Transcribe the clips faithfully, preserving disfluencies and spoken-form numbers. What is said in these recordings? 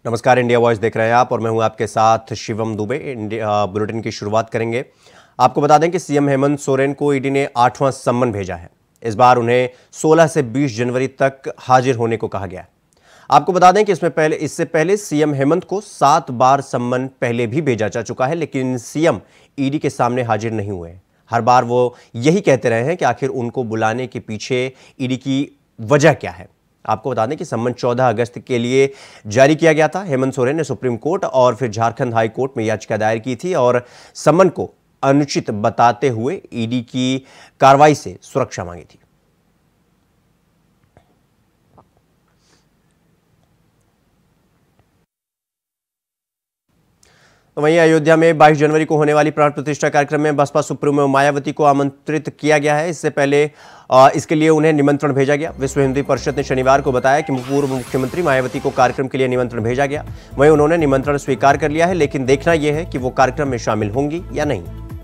नमस्कार, India voice देख रहे हैं आप और मैं हूं आपके साथ शिवम दुबे। इंडिया बुलेटिन की शुरुआत करेंगे। आपको बता दें कि सीएम हेमंत सोरेन को ईडी ने आठवां सम्मन भेजा है। इस बार उन्हें सोलह से बीस जनवरी तक हाजिर होने को कहा गया है। आपको बता दें कि इसमें पहले इससे पहले सीएम हेमंत को सात बार सम्मन पहले भी भेजा जा चुका है, लेकिन सीएम ईडी के सामने हाजिर नहीं हुए। हर बार वो यही कहते रहे हैं कि आखिर उनको बुलाने के पीछे ईडी की वजह क्या है। आपको बता दें कि सम्मन चौदह अगस्त के लिए जारी किया गया था। हेमंत सोरेन ने सुप्रीम कोर्ट और फिर झारखंड हाई कोर्ट में याचिका दायर की थी और सम्मन को अनुचित बताते हुए ईडी की कार्रवाई से सुरक्षा मांगी थी। तो वहीं अयोध्या में बाईस जनवरी को होने वाली प्राण प्रतिष्ठा कार्यक्रम में बसपा सुप्रीमो मायावती को आमंत्रित किया गया है। इससे पहले इसके लिए उन्हें निमंत्रण भेजा गया। विश्व हिंदू परिषद ने शनिवार को बताया कि पूर्व मुख्यमंत्री मायावती को कार्यक्रम के लिए निमंत्रण भेजा गया। वहीं उन्होंने निमंत्रण स्वीकार कर लिया है, लेकिन देखना यह है कि वो कार्यक्रम में शामिल होंगी या नहीं।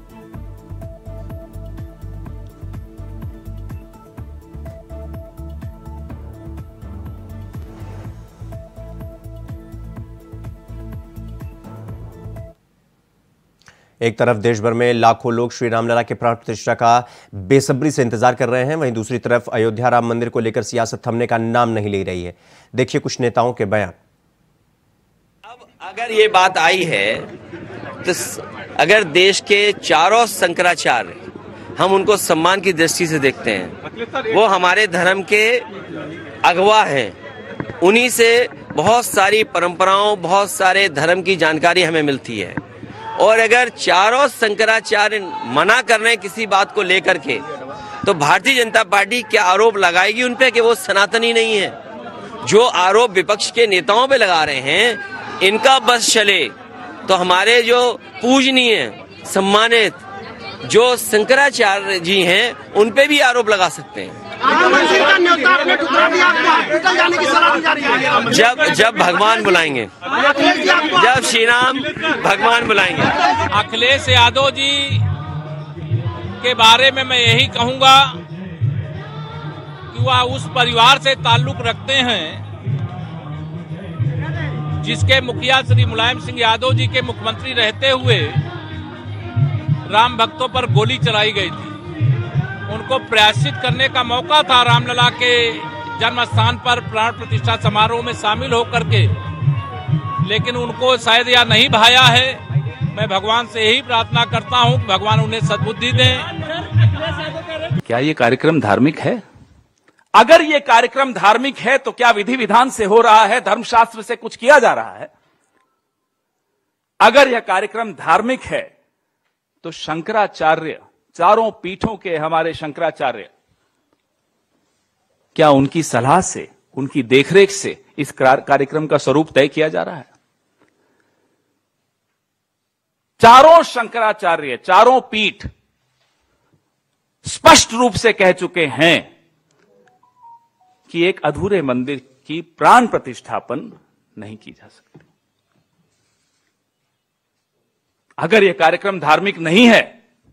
एक तरफ देश भर में लाखों लोग श्री रामलला के प्राण प्रतिष्ठा का बेसब्री से इंतजार कर रहे हैं, वहीं दूसरी तरफ अयोध्या राम मंदिर को लेकर सियासत थमने का नाम नहीं ले रही है। देखिए कुछ नेताओं के बयान। अब अगर ये बात आई है तो अगर देश के चारों शंकराचार्य हम उनको सम्मान की दृष्टि से देखते हैं, वो हमारे धर्म के अगवा हैं। उन्हीं से बहुत सारी परंपराओं, बहुत सारे धर्म की जानकारी हमें मिलती है। और अगर चारों शंकराचार्य मना कर रहे हैं किसी बात को लेकर के, तो भारतीय जनता पार्टी क्या आरोप लगाएगी उन पे कि वो सनातनी नहीं है। जो आरोप विपक्ष के नेताओं पे लगा रहे हैं, इनका बस चले तो हमारे जो पूजनीय सम्मानित जो शंकराचार्य जी हैं उन पे भी आरोप लगा सकते हैं। जब जब भगवान बुलाएंगे, जब श्री राम भगवान बुलाएंगे। अखिलेश यादव जी के बारे में मैं यही कहूंगा कि वह उस परिवार से ताल्लुक रखते हैं जिसके मुखिया श्री मुलायम सिंह यादव जी के मुख्यमंत्री रहते हुए राम भक्तों पर गोली चलाई गई थी। उनको प्रायश्चित करने का मौका था रामलला के जन्म स्थान पर प्राण प्रतिष्ठा समारोह में शामिल होकर के, लेकिन उनको शायद यह नहीं भाया है। मैं भगवान से यही प्रार्थना करता हूं कि भगवान उन्हें सद्बुद्धि दें। क्या ये कार्यक्रम धार्मिक है? अगर ये कार्यक्रम धार्मिक है तो क्या विधि विधान से हो रहा है, धर्मशास्त्र से कुछ किया जा रहा है? अगर यह कार्यक्रम धार्मिक है तो शंकराचार्य, चारों पीठों के हमारे शंकराचार्य, क्या उनकी सलाह से, उनकी देखरेख से इस कार्यक्रम का स्वरूप तय किया जा रहा है? चारों शंकराचार्य, चारों पीठ स्पष्ट रूप से कह चुके हैं कि एक अधूरे मंदिर की प्राण प्रतिष्ठापन नहीं की जा सकती। अगर यह कार्यक्रम धार्मिक नहीं है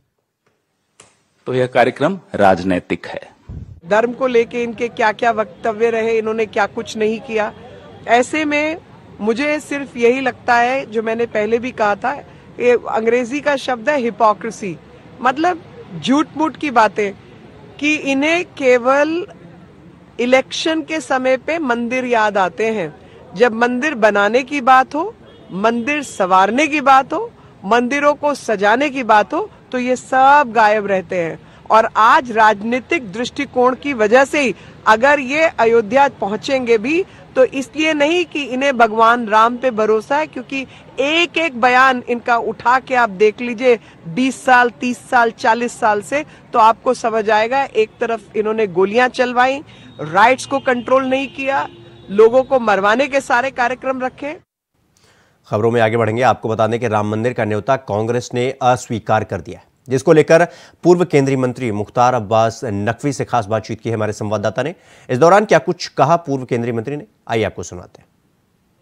तो यह कार्यक्रम राजनैतिक है। धर्म को लेके इनके क्या क्या वक्तव्य रहे, इन्होंने क्या कुछ नहीं किया। ऐसे में मुझे सिर्फ यही लगता है, जो मैंने पहले भी कहा था, ये अंग्रेजी का शब्द है हिपोक्रेसी, मतलब झूठ मूठ की बातें, कि इन्हें केवल इलेक्शन के समय पे मंदिर याद आते हैं। जब मंदिर बनाने की बात हो, मंदिर संवारने की बात हो, मंदिरों को सजाने की बात हो, तो ये सब गायब रहते हैं। और आज राजनीतिक दृष्टिकोण की वजह से ही अगर ये अयोध्या पहुंचेंगे भी तो इसलिए नहीं कि इन्हें भगवान राम पे भरोसा है, क्योंकि एक एक बयान इनका उठा के आप देख लीजिए बीस साल, तीस साल, चालीस साल से, तो आपको समझ आएगा। एक तरफ इन्होंने गोलियां चलवाई, राइट्स को कंट्रोल नहीं किया, लोगों को मरवाने के सारे कार्यक्रम रखे। खबरों में आगे बढ़ेंगे। आपको बता दें कि राम मंदिर का न्योता कांग्रेस ने अस्वीकार कर दिया है, जिसको लेकर पूर्व केंद्रीय मंत्री मुख्तार अब्बास नकवी से खास बातचीत की है हमारे संवाददाता ने। इस दौरान क्या कुछ कहा पूर्व केंद्रीय मंत्री ने, आइए आपको सुनाते हैं।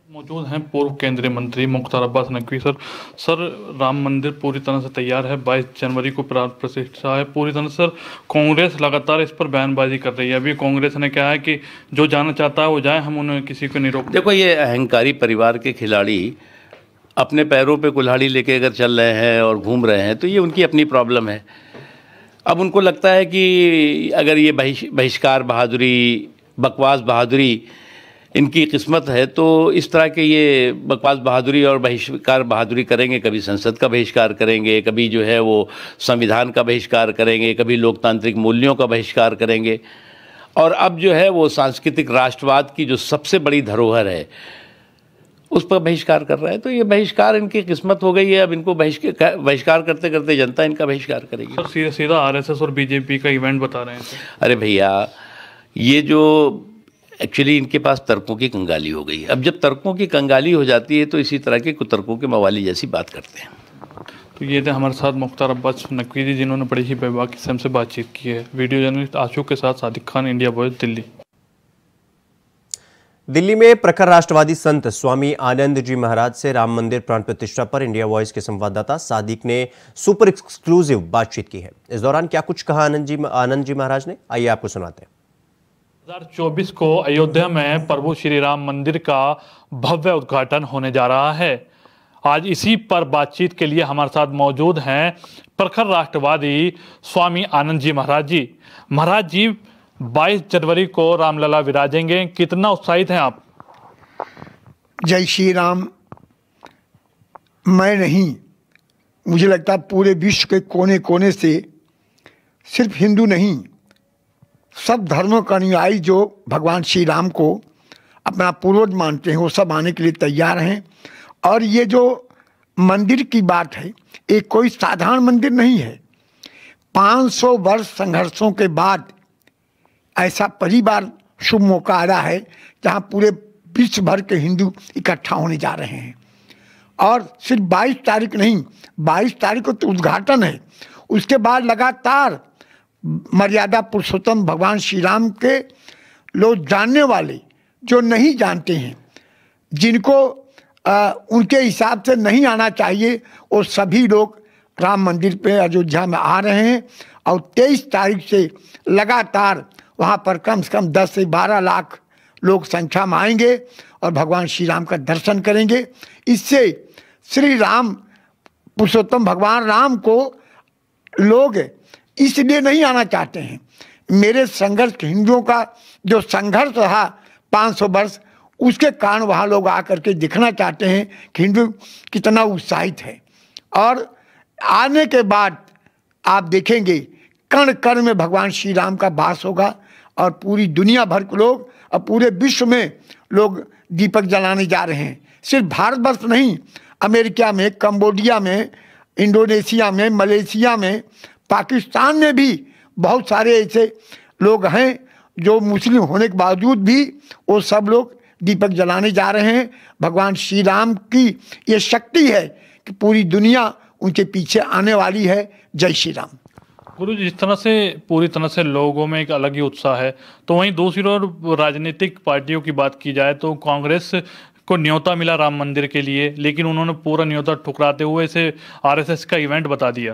मौजूद हैं पूर्व केंद्रीय मंत्री मुख्तार अब्बास नकवी। सर सर राम मंदिर पूरी तरह से तैयार है, बाईस जनवरी को प्राण प्रतिष्ठा है पूरी तरह। सर कांग्रेस लगातार इस पर बयानबाजी कर रही है। अभी कांग्रेस ने कहा है कि जो जाना चाहता है वो जाए, हम उन्हें किसी को नहीं रोक। देखो, ये अहंकारी परिवार के खिलाड़ी अपने पैरों पे कुल्हाड़ी लेके अगर चल रहे हैं और घूम रहे हैं तो ये उनकी अपनी प्रॉब्लम है। अब उनको लगता है कि अगर ये बहिष्कार बहादुरी, बकवास बहादुरी इनकी किस्मत है तो इस तरह के ये बकवास बहादुरी और बहिष्कार बहादुरी करेंगे। कभी संसद का बहिष्कार करेंगे, कभी जो है वो संविधान का बहिष्कार करेंगे, कभी लोकतांत्रिक मूल्यों का बहिष्कार करेंगे। और अब जो है वो सांस्कृतिक राष्ट्रवाद की जो सबसे बड़ी धरोहर है उस पर बहिष्कार कर रहे हैं। तो ये बहिष्कार इनकी किस्मत हो गई है। अब इनको बहिष्कार बहिष्कार करते करते जनता इनका बहिष्कार करेगी। सर सीधा सीधा आरएसएस और बीजेपी का इवेंट बता रहे हैं। अरे भैया, ये जो एक्चुअली इनके पास तर्कों की कंगाली हो गई। अब जब तर्कों की कंगाली हो जाती है तो इसी तरह के कुतर्कों के मवाली जैसी बात करते हैं। तो ये थे हमारे साथ मुख्तार अब्बास नकवी जी, जिन्होंने बड़ी ही बेबाक किस्म से बातचीत की है। वीडियो जर्नलिस्ट आशुक के साथ सादिक खान, इंडिया वॉइस, दिल्ली। दिल्ली में प्रखर राष्ट्रवादी संत स्वामी आनंद जी महाराज से राम मंदिर प्राण प्रतिष्ठा पर इंडिया वॉइस के संवाददाता सादिक ने सुपर एक्सक्लूसिव बातचीत की है। इस दौरान क्या कुछ कहा आनंद जी आनंद जी महाराज ने, आइए आपको सुनाते हैं। दो हज़ार चौबीस को अयोध्या में प्रभु श्री राम मंदिर का भव्य उद्घाटन होने जा रहा है। आज इसी पर बातचीत के लिए हमारे साथ मौजूद हैं प्रखर राष्ट्रवादी स्वामी आनंद जी महाराज जी। महाराज जी, बाईस जनवरी को रामलला विराजेंगे, कितना उत्साहित हैं आप? जय श्री राम। मैं नहीं, मुझे लगता है पूरे विश्व के कोने कोने से, सिर्फ हिंदू नहीं, सब धर्मों का अनुयायी जो भगवान श्री राम को अपना पूर्वज मानते हैं वो सब आने के लिए तैयार हैं। और ये जो मंदिर की बात है, ये कोई साधारण मंदिर नहीं है। पाँच सौ वर्ष संघर्षों के बाद ऐसा पहली बार शुभ मौका आ रहा है जहाँ पूरे विश्व भर के हिंदू इकट्ठा होने जा रहे हैं। और सिर्फ बाईस तारीख नहीं, बाईस तारीख को तो उद्घाटन है, उसके बाद लगातार मर्यादा पुरुषोत्तम भगवान श्री राम के लोग जानने वाले, जो नहीं जानते हैं, जिनको आ, उनके हिसाब से नहीं आना चाहिए, वो सभी लोग राम मंदिर पे अयोध्या में आ रहे हैं। और तेईस तारीख से लगातार वहाँ पर कम से कम दस से बारह लाख लोग संख्या में आएंगे और भगवान श्री राम का दर्शन करेंगे। इससे श्री राम पुरुषोत्तम भगवान राम को लोग इसलिए नहीं आना चाहते हैं। मेरे संघर्ष, हिंदुओं का जो संघर्ष रहा पाँच सौ वर्ष, उसके कारण वहाँ लोग आकर के दिखना चाहते हैं कि हिंदू कितना उत्साहित है। और आने के बाद आप देखेंगे कण कण में भगवान श्री राम का वास होगा और पूरी दुनिया भर के लोग और पूरे विश्व में लोग दीपक जलाने जा रहे हैं। सिर्फ भारतवर्ष नहीं, अमेरिका में, कंबोडिया में, इंडोनेशिया में, मलेशिया में, पाकिस्तान में भी बहुत सारे ऐसे लोग हैं जो मुस्लिम होने के बावजूद भी वो सब लोग दीपक जलाने जा रहे हैं। भगवान श्री राम की ये शक्ति है कि पूरी दुनिया उनके पीछे आने वाली है। जय श्री राम। गुरु जी, जिस तरह से पूरी तरह से लोगों में एक अलग ही उत्साह है, तो वहीं दूसरी ओर राजनीतिक पार्टियों की बात की जाए तो कांग्रेस को न्योता मिला राम मंदिर के लिए, लेकिन उन्होंने पूरा न्योता ठुकराते हुए इसे आरएसएस का इवेंट बता दिया।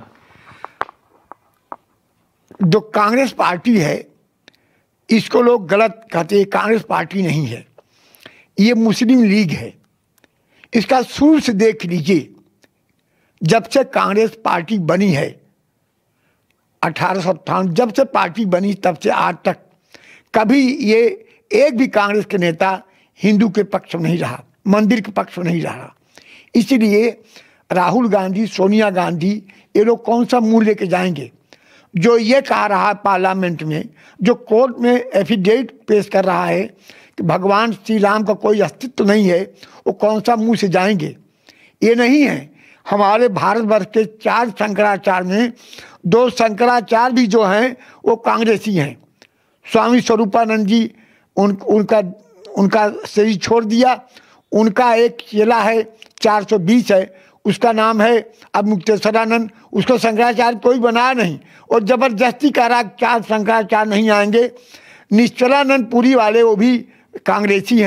जो कांग्रेस पार्टी है इसको लोग गलत कहते हैं। कांग्रेस पार्टी नहीं है, ये मुस्लिम लीग है। इसका शुरू से देख लीजिए, जब से कांग्रेस पार्टी बनी है अठारह सौ अट्ठावन जब से पार्टी बनी तब से आज तक कभी ये एक भी कांग्रेस के नेता हिंदू के पक्ष में नहीं रहा, मंदिर के पक्ष में नहीं रहा। इसलिए राहुल गांधी, सोनिया गांधी, ये लोग कौन सा मुंह लेके जाएंगे? जो ये कह रहा है पार्लियामेंट में, जो कोर्ट में एफिडेविट पेश कर रहा है कि भगवान श्री राम का कोई अस्तित्व नहीं है, वो कौन सा मुंह से जाएंगे? ये नहीं है। हमारे भारतवर्ष के चार शंकराचार्य में दो शंकराचार्य भी जो हैं वो कांग्रेसी हैं। स्वामी स्वरूपानंद जी उन उनका उनका शरीर छोड़ दिया। उनका एक चेला है, चार सौ बीस है, उसका नाम है अब मुक्तेश्वरानंद। उसको शंकराचार्य कोई बनाया नहीं और ज़बरदस्ती कह रहा चार शंकराचार्य नहीं आएंगे। निश्चलानंद पुरी वाले वो भी कांग्रेसी हैं।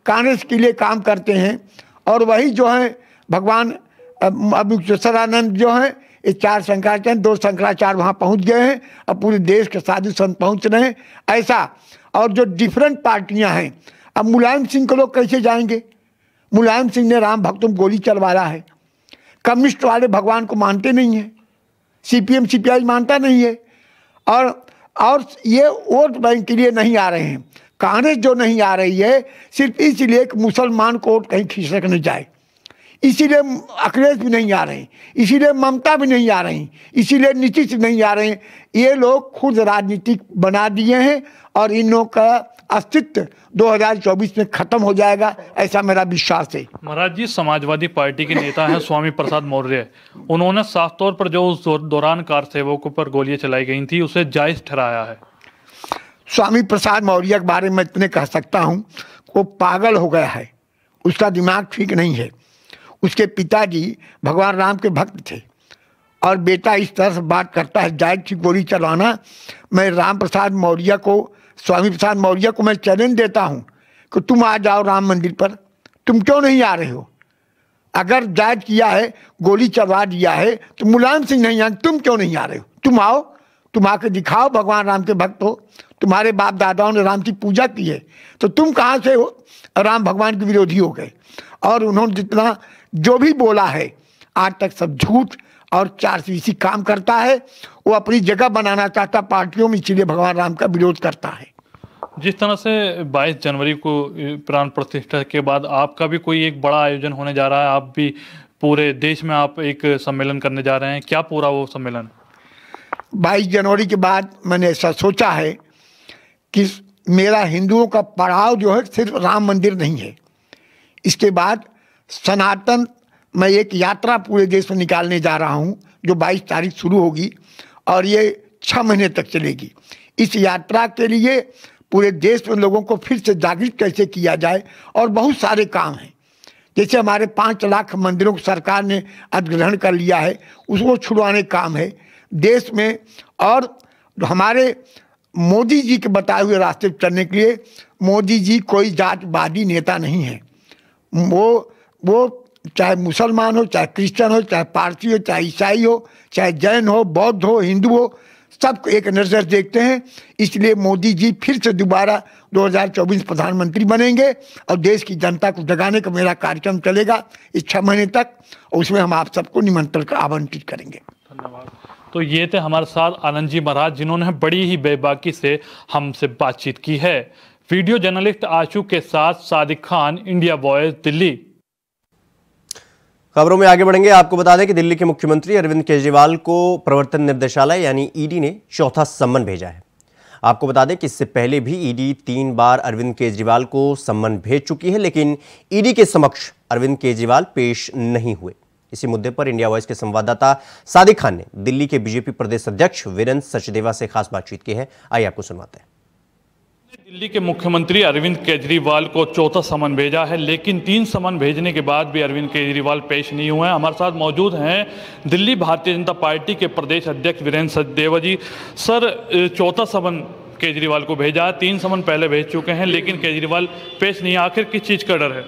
कांग्रेस के लिए काम करते हैं। और वही जो है भगवान अभिषेकानंद जो है, ये चार शंकराचार्य, दो शंकराचार्य वहाँ पहुँच गए हैं, अब पूरे देश के साधु संत पहुँच रहे हैं ऐसा। और जो डिफरेंट पार्टियां हैं, अब मुलायम सिंह को लोग कैसे जाएंगे? मुलायम सिंह ने राम भक्तों को गोली चलवाया है। कम्युनिस्ट वाले भगवान को मानते नहीं हैं, सीपीएम सीपीआई मानता नहीं है। और और ये वोट बैंक के लिए नहीं आ रहे हैं। कांग्रेस जो नहीं आ रही है सिर्फ इसलिए कि मुसलमान को वोट कहीं खिसक न जाए, इसीलिए अखिलेश भी नहीं आ रहे हैं, इसीलिए ममता भी नहीं आ रही, इसीलिए नीतीश नहीं आ रहे हैं। ये लोग खुद राजनीति बना दिए हैं और इन लोगों का अस्तित्व दो हज़ार चौबीस में खत्म हो जाएगा, ऐसा मेरा विश्वास है। महाराज जी, समाजवादी पार्टी के नेता हैं स्वामी प्रसाद मौर्य, उन्होंने साफ तौर पर जो उस दौरान कार सेवकों पर गोलियां चलाई गई थी उसे जायज ठहराया है। स्वामी प्रसाद मौर्य के बारे में इतने कह सकता हूँ, वो पागल हो गया है, उसका दिमाग ठीक नहीं है। उसके पिताजी भगवान राम के भक्त थे और बेटा इस तरह से बात करता है, जायज की गोली चलाना। मैं राम प्रसाद मौर्य को, स्वामी प्रसाद मौर्य को मैं चैलेंज देता हूं कि तुम आ जाओ राम मंदिर पर, तुम क्यों नहीं आ रहे हो? अगर जायज किया है, गोली चलवा दिया है, तो मुलायम सिंह नहीं आए, तुम क्यों नहीं आ रहे हो? तुम आओ, तुम आके दिखाओ भगवान राम के भक्त हो, तुम्हारे बाप दादाओं ने राम की पूजा की है, तो तुम कहाँ से हो राम भगवान के विरोधी हो गए? और उन्होंने जितना जो भी बोला है आज तक सब झूठ और चार फीसी काम करता है। वो अपनी जगह बनाना चाहता पार्टियों में, इसीलिए भगवान राम का विरोध करता है। जिस तरह से बाईस जनवरी को प्राण प्रतिष्ठा के बाद आपका भी कोई एक बड़ा आयोजन होने जा रहा है, आप भी पूरे देश में आप एक सम्मेलन करने जा रहे हैं, क्या पूरा वो सम्मेलन? बाईस जनवरी के बाद मैंने ऐसा सोचा है कि मेरा हिंदुओं का पड़ाव जो है सिर्फ राम मंदिर नहीं है। इसके बाद सनातन मैं एक यात्रा पूरे देश में निकालने जा रहा हूं, जो बाईस तारीख शुरू होगी और ये छः महीने तक चलेगी। इस यात्रा के लिए पूरे देश में लोगों को फिर से जागृत कैसे किया जाए, और बहुत सारे काम हैं। जैसे हमारे पाँच लाख मंदिरों को सरकार ने अधिग्रहण कर लिया है, उसको छुड़वाने काम है देश में। और हमारे मोदी जी के बताए हुए रास्ते पर चलने के लिए, मोदी जी कोई जातवादी नेता नहीं है। वो वो चाहे मुसलमान हो, चाहे क्रिश्चियन हो, चाहे पारसी हो, चाहे ईसाई हो, चाहे जैन हो, बौद्ध हो, हिंदू हो, सबको एक नज़र देखते हैं। इसलिए मोदी जी फिर से दोबारा दो हज़ार चौबीस प्रधानमंत्री बनेंगे और देश की जनता को जगाने का मेरा कार्यक्रम चलेगा इस छः महीने तक, और उसमें हम आप सबको निमंत्रण कर आमंत्रित करेंगे। धन्यवाद। तो ये थे हमारे साथ आनंद जी महाराज, जिन्होंने बड़ी ही बेबाकी से हमसे बातचीत की है। वीडियो जर्नलिस्ट आशू के साथ सादिक खान, इंडिया वॉइस, दिल्ली। खबरों में आगे बढ़ेंगे। आपको बता दें कि दिल्ली के मुख्यमंत्री अरविंद केजरीवाल को प्रवर्तन निर्देशालय यानी ईडी ने चौथा सम्मन भेजा है। आपको बता दें कि इससे पहले भी ईडी तीन बार अरविंद केजरीवाल को सम्मन भेज चुकी है, लेकिन ईडी के समक्ष अरविंद केजरीवाल पेश नहीं हुए। इसी मुद्दे पर इंडिया वॉइस के संवाददाता सादिक खान ने दिल्ली के बीजेपी प्रदेश अध्यक्ष वीरेंद्र सचदेवा से खास बातचीत की है। आइए आपको सुनवाते हैं। दिल्ली के मुख्यमंत्री अरविंद केजरीवाल को चौथा समन भेजा है, लेकिन तीन समन भेजने के बाद भी अरविंद केजरीवाल पेश नहीं हुए हैं। हमारे साथ मौजूद हैं दिल्ली भारतीय जनता पार्टी के प्रदेश अध्यक्ष वीरेंद्र सचदेवा जी। सर, चौथा समन केजरीवाल को भेजा है, तीन समन पहले भेज चुके हैं, लेकिन केजरीवाल पेश नहीं, आखिर किस चीज़ का डर है?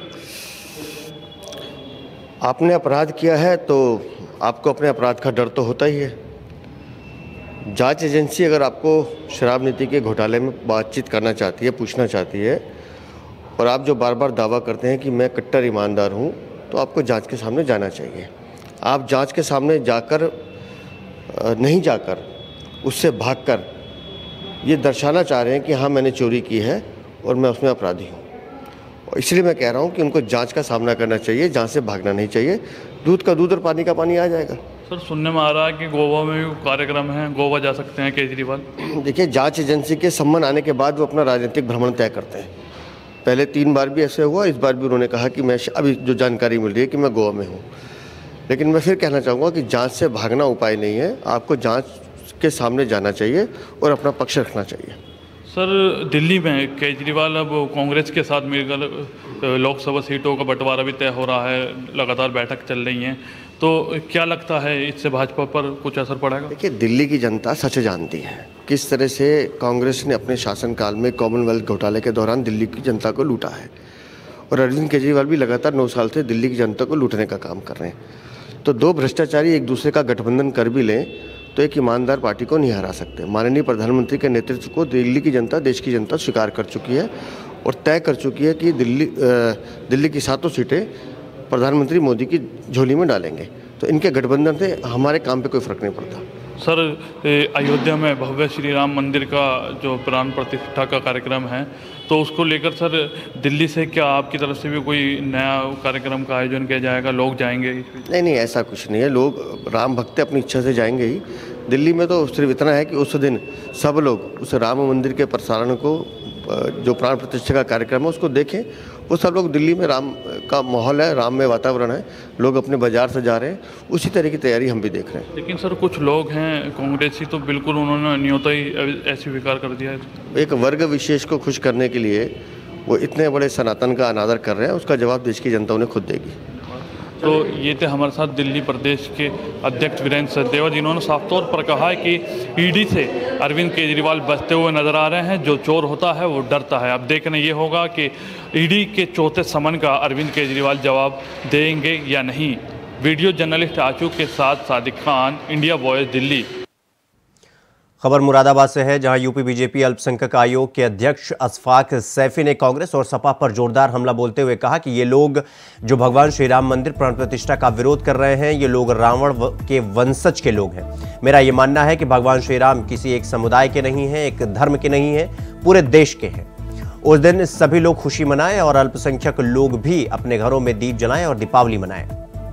आपने अपराध किया है तो आपको अपने अपराध का डर तो होता ही है। जांच एजेंसी अगर आपको शराब नीति के घोटाले में बातचीत करना चाहती है, पूछना चाहती है, और आप जो बार बार दावा करते हैं कि मैं कट्टर ईमानदार हूं, तो आपको जांच के सामने जाना चाहिए। आप जांच के सामने जाकर नहीं जाकर उससे भागकर ये दर्शाना चाह रहे हैं कि हाँ मैंने चोरी की है और मैं उसमें अपराधी हूँ। इसलिए मैं कह रहा हूँ कि उनको जांच का सामना करना चाहिए, जांच से भागना नहीं चाहिए। दूध का दूध और पानी का पानी आ जाएगा। सर, सुनने में आ रहा है कि गोवा में भी कार्यक्रम है, गोवा जा सकते हैं केजरीवाल। देखिए, जांच एजेंसी के सम्मन आने के बाद वो अपना राजनीतिक भ्रमण तय करते हैं। पहले तीन बार भी ऐसे हुआ, इस बार भी उन्होंने कहा कि मैं, अभी जो जानकारी मिल रही है कि मैं गोवा में हूँ। लेकिन मैं फिर कहना चाहूँगा कि जाँच से भागना उपाय नहीं है, आपको जाँच के सामने जाना चाहिए और अपना पक्ष रखना चाहिए। सर, दिल्ली में केजरीवाल अब कांग्रेस के साथ मिलकर लोकसभा सीटों का बंटवारा भी तय हो रहा है, लगातार बैठक चल रही हैं, तो क्या लगता है इससे भाजपा पर कुछ असर पड़ेगा? देखिए, दिल्ली की जनता सच जानती है किस तरह से कांग्रेस ने अपने शासनकाल में कॉमनवेल्थ घोटाले के दौरान दिल्ली की जनता को लूटा है, और अरविंद केजरीवाल भी लगातार नौ साल से दिल्ली की जनता को लूटने का काम कर रहे हैं। तो दो भ्रष्टाचारी एक दूसरे का गठबंधन कर भी लें तो एक ईमानदार पार्टी को नहीं हरा सकते। माननीय प्रधानमंत्री के नेतृत्व को दिल्ली की जनता, देश की जनता स्वीकार कर चुकी है और तय कर चुकी है कि दिल्ली दिल्ली की सातों सीटें प्रधानमंत्री मोदी की झोली में डालेंगे। तो इनके गठबंधन से हमारे काम पे कोई फर्क नहीं पड़ता। सर, अयोध्या में भव्य श्री राम मंदिर का जो प्राण प्रतिष्ठा का कार्यक्रम है, तो उसको लेकर सर दिल्ली से क्या आपकी तरफ से भी कोई नया कार्यक्रम का आयोजन किया जाएगा? लोग जाएंगे? नहीं नहीं, ऐसा कुछ नहीं है। लोग राम भक्त अपनी इच्छा से जाएंगे ही। दिल्ली में तो सिर्फ इतना है कि उस दिन सब लोग उस राम मंदिर के प्रसारण को, जो प्राण प्रतिष्ठा का कार्यक्रम है, उसको देखें। वो सब लोग, दिल्ली में राम का माहौल है, राम में वातावरण है, लोग अपने बाजार से जा रहे हैं, उसी तरह की तैयारी हम भी देख रहे हैं। लेकिन सर कुछ लोग हैं कांग्रेसी, तो बिल्कुल उन्होंने न्योता ही ऐसे स्वीकार कर दिया है। एक वर्ग विशेष को खुश करने के लिए वो इतने बड़े सनातन का अनादर कर रहे हैं, उसका जवाब देश की जनता उन्हें खुद देगी। तो ये थे हमारे साथ दिल्ली प्रदेश के अध्यक्ष वीरेंद्र सचदेवा, जिन्होंने साफ तौर पर कहा है कि ईडी से अरविंद केजरीवाल बचते हुए नजर आ रहे हैं। जो चोर होता है वो डरता है। अब देखना ये होगा कि ईडी के चौथे समन का अरविंद केजरीवाल जवाब देंगे या नहीं। वीडियो जर्नलिस्ट आशू के साथ सादिक खान, इंडिया वॉइस, दिल्ली। खबर मुरादाबाद से है, जहां यूपी बीजेपी अल्पसंख्यक आयोग के अध्यक्ष अशफाक सैफी ने कांग्रेस और सपा पर जोरदार हमला बोलते हुए कहा कि ये लोग जो भगवान श्री राम मंदिर प्राण प्रतिष्ठा का विरोध कर रहे हैं, ये लोग रावण के वंशज के लोग हैं। मेरा ये मानना है कि भगवान श्री राम किसी एक समुदाय के नहीं है, एक धर्म के नहीं है, पूरे देश के हैं। उस दिन सभी लोग खुशी मनाएं और अल्पसंख्यक लोग भी अपने घरों में दीप जलाएं और दीपावली मनाएं।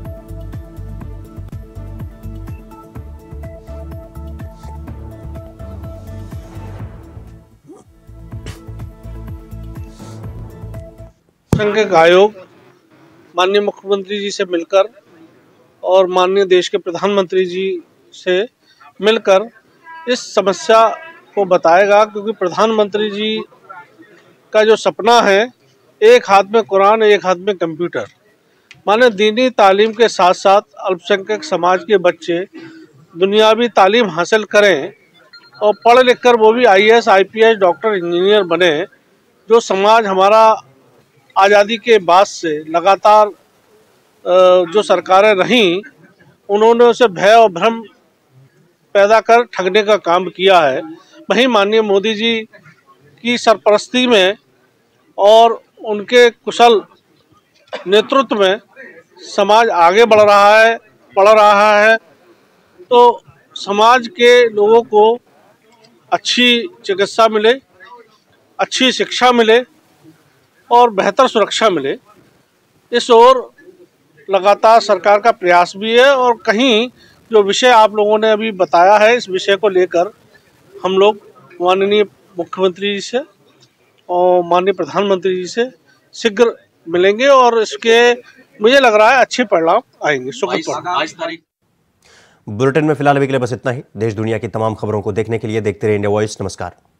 अल्पसंख्यक आयोग माननीय मुख्यमंत्री जी से मिलकर और माननीय देश के प्रधानमंत्री जी से मिलकर इस समस्या को बताएगा, क्योंकि प्रधानमंत्री जी का जो सपना है, एक हाथ में कुरान एक हाथ में कंप्यूटर, माने दीनी तालीम के साथ साथ अल्पसंख्यक समाज के बच्चे दुनियावी तालीम हासिल करें और पढ़ लिख कर वो भी I A S, I P S, doctor, engineer बने। जो समाज हमारा आज़ादी के बाद से लगातार जो सरकारें रहीं, उन्होंने उसे भय और भ्रम पैदा कर ठगने का काम किया है। वहीं माननीय मोदी जी की सरपरस्ती में और उनके कुशल नेतृत्व में समाज आगे बढ़ रहा है, बढ़ रहा है। तो समाज के लोगों को अच्छी चिकित्सा मिले, अच्छी शिक्षा मिले और बेहतर सुरक्षा मिले, इस ओर लगातार सरकार का प्रयास भी है। और कहीं जो विषय आप लोगों ने अभी बताया है, इस विषय को लेकर हम लोग माननीय मुख्यमंत्री जी से और माननीय प्रधानमंत्री जी से शीघ्र मिलेंगे और इसके मुझे लग रहा है अच्छे परिणाम आएंगे। सुखद परिणाम। बुलेटिन में फिलहाल अभी के लिए बस इतना ही। देश दुनिया की तमाम खबरों को देखने के लिए देखते रहिए इंडिया वॉइस। नमस्कार।